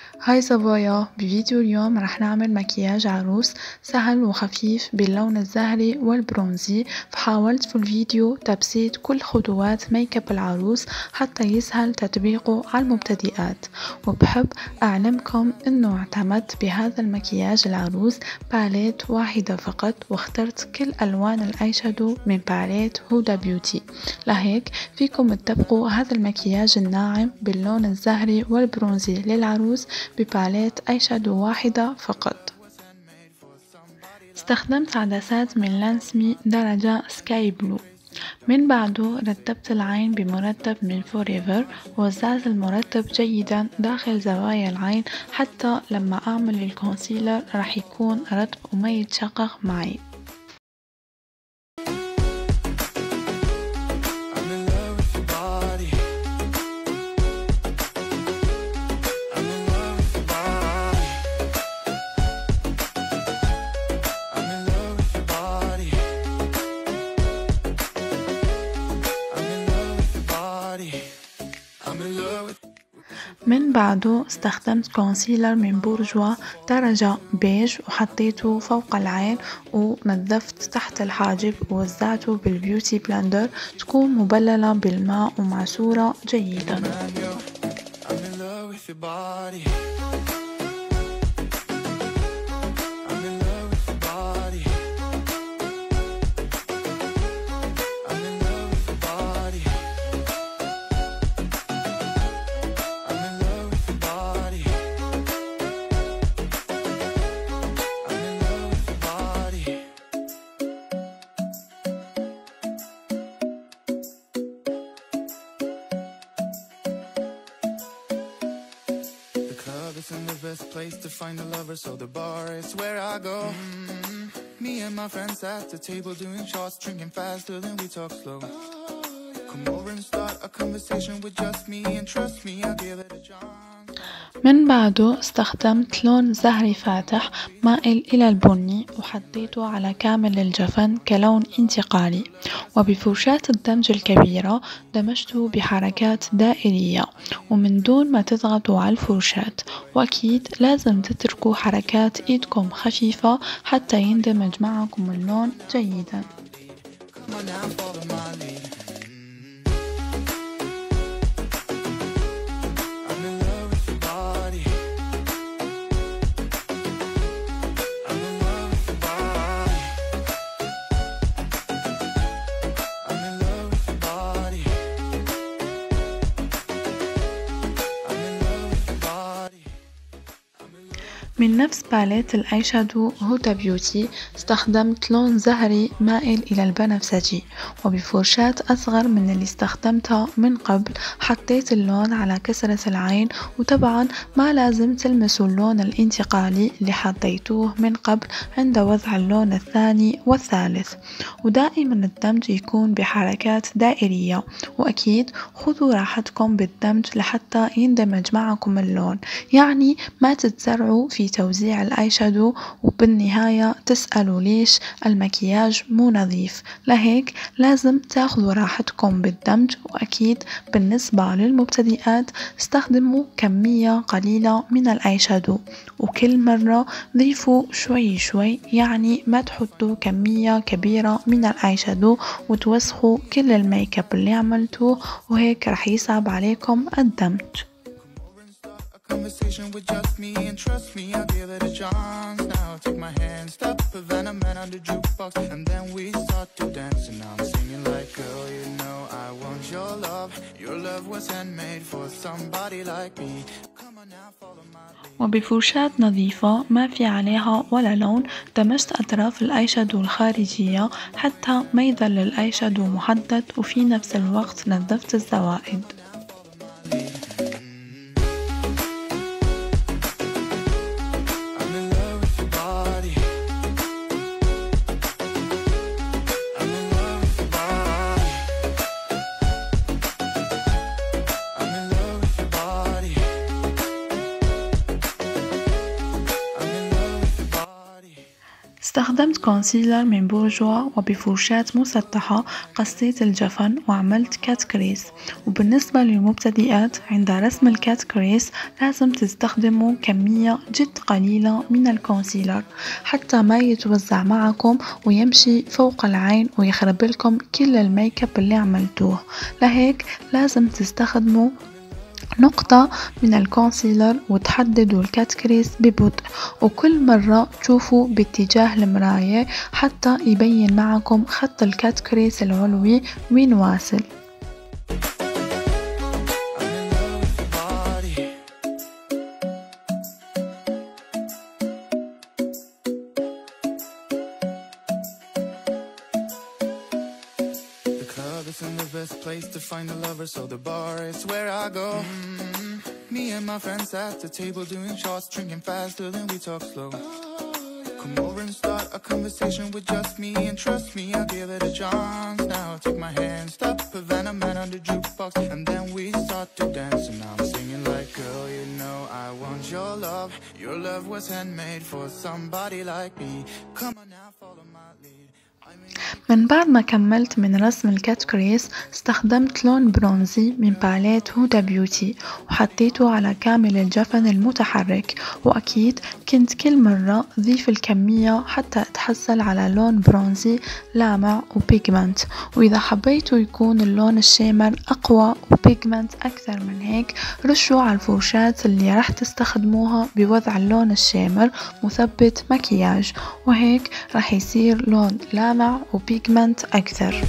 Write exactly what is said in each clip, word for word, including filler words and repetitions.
هاي صبايا، بفيديو اليوم رح نعمل مكياج عروس سهل وخفيف باللون الزهري والبرونزي. فحاولت في الفيديو تبسيط كل خطوات ميك اب العروس حتى يسهل تطبيقه على المبتدئات. وبحب أعلمكم إنه اعتمدت بهذا المكياج العروس باليت واحدة فقط، واخترت كل ألوان الآي شادو من باليت هدى بيوتي. لهيك فيكم تطبقوا هذا المكياج الناعم باللون الزهري والبرونزي للعروس بباليت آي شادو واحدة فقط. استخدمت عدسات من لانسمي درجة سكاي بلو. من بعده رتبت العين بمرتب من فوريفر، ووزعت المرتب جيدا داخل زوايا العين حتى لما أعمل الكونسيلر راح يكون رطب وما يتشقق معي. من بعده استخدمت كونسيلر من بورجوا درجة بيج وحطيته فوق العين، ونظفت تحت الحاجب ووزعته بالبيوتي بلندر تكون مبللة بالماء ومعصورة جيدا. Isn't the best place to find a lover, so the bar is where I go. Mm-hmm. Me and my friends at the table doing shots, drinking faster than we talk slow. Come over and start a conversation with just me, and trust me, I'll give it a chance. من بعده استخدمت لون زهري فاتح مائل إلى البني وحطيته على كامل الجفن كلون انتقالي، وبفرشاة الدمج الكبيرة دمجته بحركات دائرية ومن دون ما تضغطوا على الفرشاة. وأكيد لازم تتركوا حركات إيدكم خفيفة حتى يندمج معكم اللون جيدا. من نفس باليت الآي شادو هدى بيوتي استخدمت لون زهري مائل إلى البنفسجي، وبفرشاة أصغر من اللي استخدمتها من قبل حطيت اللون على كسرة العين. وطبعا ما لازم تلمسوا اللون الانتقالي اللي حطيتوه من قبل عند وضع اللون الثاني والثالث. ودائما الدمج يكون بحركات دائرية، وأكيد خذوا راحتكم بالدمج لحتى يندمج معكم اللون، يعني ما تتسرعوا في توزيع الآي شادو وبالنهاية تسألوا ليش المكياج مو نظيف. لهيك لازم تاخذوا راحتكم بالدمج. وأكيد بالنسبة للمبتدئات استخدموا كمية قليلة من الآي شادو، وكل مرة ضيفوا شوي شوي، يعني ما تحطوا كمية كبيرة من الآي شادو وتوسخوا كل الميك اب اللي عملتوه، وهيك رح يصعب عليكم الدمج. Conversation with just me, and trust me, I'll give it a chance. Now take my hand, stop the venom man on the jukebox, and then we start to dance. And I'm singing like, girl, you know I want your love. Your love was handmade for somebody like me. Come on now, follow my lead. وبفرشاة نظيفة ما في عليها ولا لون دمجت أطراف الآي شادو الخارجية حتى ما يظل الآي شادو محدد، وفي نفس الوقت نظفت الزوائد. استخدمت كونسيلر من بورجوا وبفرشاة مسطحة قصيت الجفن وعملت كات كريس. وبالنسبة للمبتدئات عند رسم الكات كريس لازم تستخدموا كمية جد قليلة من الكونسيلر حتى ما يتوزع معكم ويمشي فوق العين ويخرب لكم كل الميك اب اللي عملتوه. لهيك لازم تستخدموا نقطة من الكونسيلر وتحددوا الكات كريس ببطء، وكل مرة تشوفوا باتجاه المراية حتى يبين معكم خط الكات كريس العلوي وين واصل. Isn't the best place to find a lover, so the bar is where I go. Mm-hmm. Me and my friends at the table doing shots, drinking faster than we talk slow. Oh, yeah. Come over and start a conversation with just me, and trust me, I'll give it a chance. Now take my hand, stop Havana Man on the jukebox, and then we start to dance. And I'm singing like, girl, you know I want your love. Your love was handmade for somebody like me. Come on now, follow my lead. من بعد ما كملت من رسم الكات كريس استخدمت لون برونزي من باليت هودا بيوتي وحطيته على كامل الجفن المتحرك، وأكيد كنت كل مرة ضيف الكمية حتى أتحصل على لون برونزي لامع وبيجمنت. وإذا حبيتوا يكون اللون الشامر أقوى وبيجمنت أكثر من هيك رشوا على الفرشات اللي راح تستخدموها بوضع اللون الشامر مثبت مكياج، وهيك راح يصير لون لامع وبيجمنت أكثر.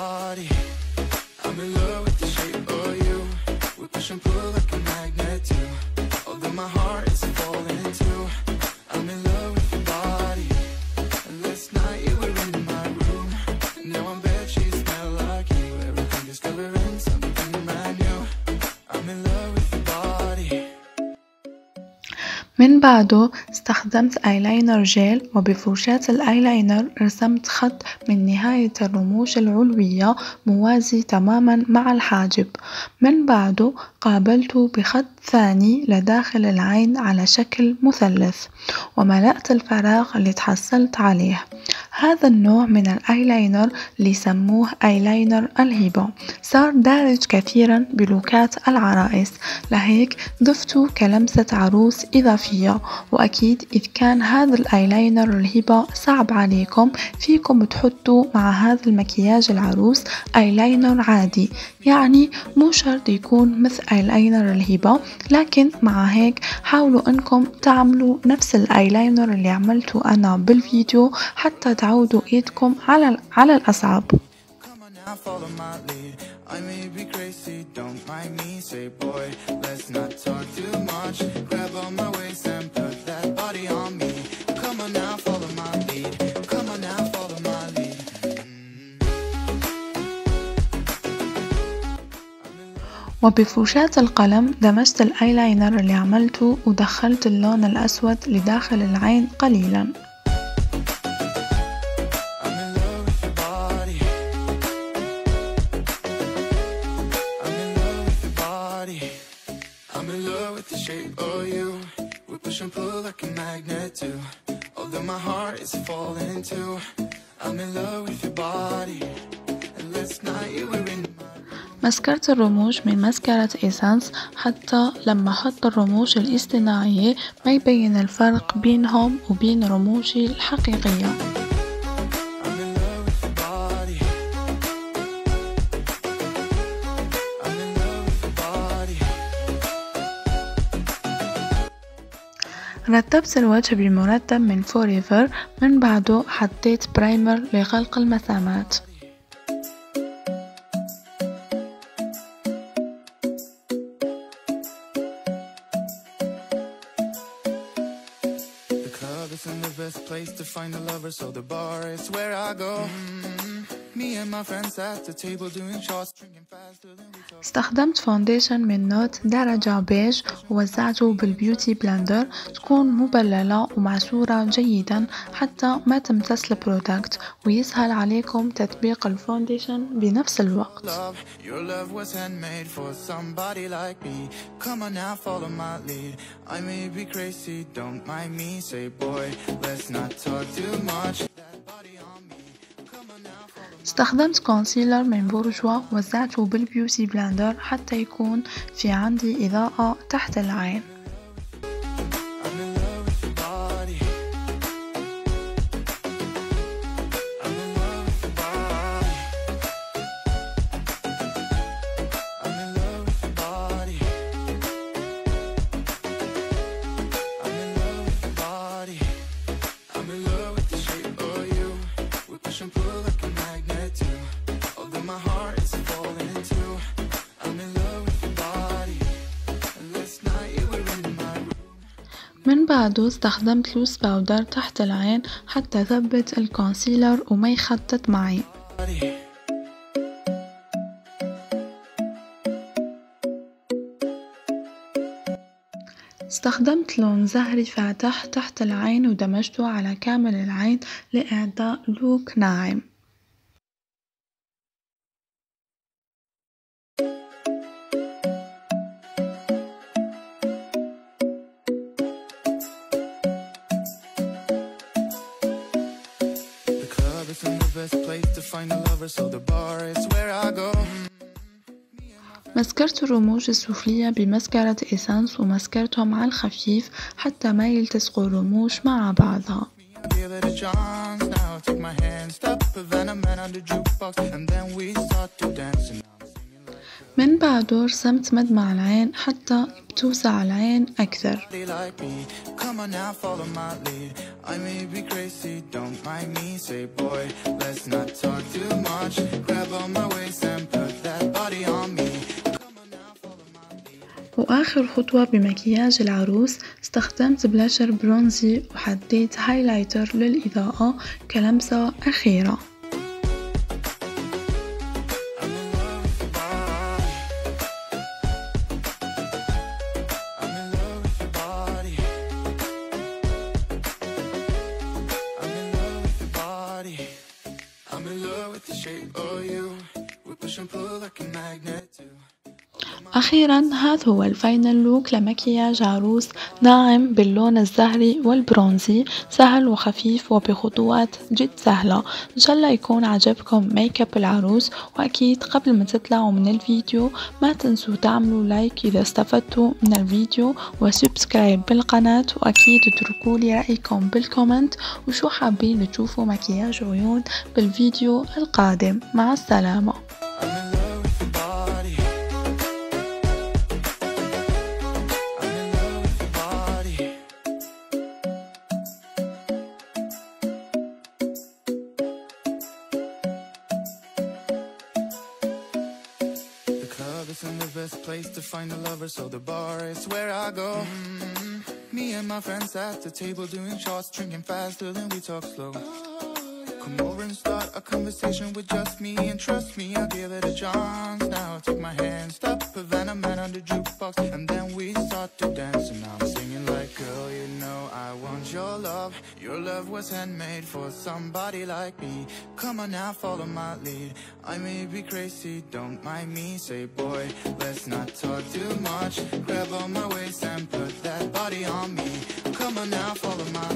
من بعده استخدمت ايلاينر جيل، وبفرشاة الايلاينر رسمت خط من نهاية الرموش العلوية موازي تماما مع الحاجب. من بعده قابلته بخط ثاني لداخل العين على شكل مثلث، وملأت الفراغ اللي تحصلت عليه. هذا النوع من الايلاينر اللي يسموه ايلاينر الهبة صار دارج كثيرا بلوكات العرائس، لهيك ضفته كلمسة عروس إضافية. وأكيد إذا كان هذا الايلاينر الهبة صعب عليكم فيكم تحطوا مع هذا المكياج العروس ايلاينر عادي، يعني مو شرط يكون مثل ايلاينر الهبة، لكن مع هيك حاولوا انكم تعملوا نفس الايلاينر اللي عملته انا بالفيديو حتى تعودوا ايدكم على على الاصعب. I may be crazy, don't mind me, say boy, let's not talk too much, grab on my waist and put that body on me, come on now, follow my lead, come on now, follow my lead. وبفرشاة القلم دمجت الايلاينر اللي عملته ودخلت اللون الأسود لداخل العين قليلا. مسكرة الرموش من مسكرة إيسانس حتى لما أحط الرموش الاصطناعية ما يبين الفرق بينهم وبين رموشي الحقيقية. رتبت الوجه بمرتب من فوريفر، من بعده حطيت برايمر لغلق المسامات. استخدمت فونديشن من نوت درجة بيج ووزعته بالبيوتي بلندر تكون مبللة ومعصورة جيدا حتى ما تمتص البرودكت ويسهل عليكم تطبيق الفونديشن بنفس الوقت. استخدمت كونسيلر من بورجوا ووزعته بالبيوتي بلندر حتى يكون في عندي إضاءة تحت العين. من بعده استخدمت لوس باودر تحت العين حتى ثبت الكونسيلر وما يخطط معي. استخدمت لون زهري فاتح تحت العين ودمجته على كامل العين لإعطاء لوك ناعم. مسكرت الرموش السفلية بمسكرة إيسانس ومسكرتهم على الخفيف حتى ما يلتصقوا الرموش مع بعضها. من بعده رسمت مد مع العين حتى بتوسع العين أكثر. وآخر خطوة بمكياج العروس استخدمت بلاشر برونزي وحطيت هايلايتر للإضاءة كلمسة أخيرة. أخيرا هذا هو الفاينل لوك لمكياج عروس ناعم باللون الزهري والبرونزي، سهل وخفيف وبخطوات جد سهلة. إن شاء الله يكون عجبكم ميك اب العروس، وأكيد قبل ما تطلعوا من الفيديو ما تنسوا تعملوا لايك إذا استفدتوا من الفيديو وسبسكرايب بالقناة، وأكيد اتركوا لي رأيكم بالكومنت وشو حابين تشوفوا مكياج عيون بالفيديو القادم. مع السلامة. Isn't the best place to find a lover, so the bar is where I go. Mm-hmm. Me and my friends at the table doing shots, drinking faster than we talk slow. Come over and start a conversation with just me, and trust me, I'll give it a chance. Now take my hand, stop Havana Man on the jukebox, and then we start to dance. And I'm singing like, girl, you know I want your love. Your love was handmade for somebody like me. Come on now, follow my lead. I may be crazy, don't mind me. Say, boy, let's not talk too much. Grab on my waist and put that body on me. Come on now, follow my